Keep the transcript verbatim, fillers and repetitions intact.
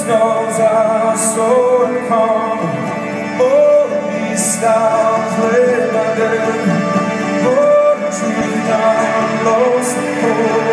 snows are so calm. All these stars live under. Oh, the truth I'm lost.